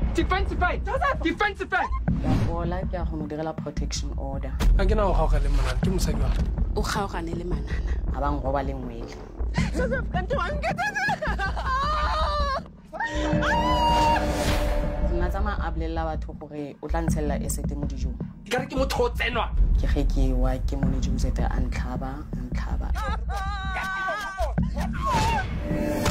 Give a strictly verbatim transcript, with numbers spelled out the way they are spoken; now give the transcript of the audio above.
Defensify! Defensify! Ya bola ke a go mo direla protection order. A ke na go gaoga le manana ke mosadi wa. O gaogane le manana. A bang go ba le ngwele. Nna tsama a bolela batho gore o tla ntshella esete mo dijong. Ke re ke motho o tsenwa. Ke ge ke wa ke mo le Joseph a ntlhaba, a ntlhaba.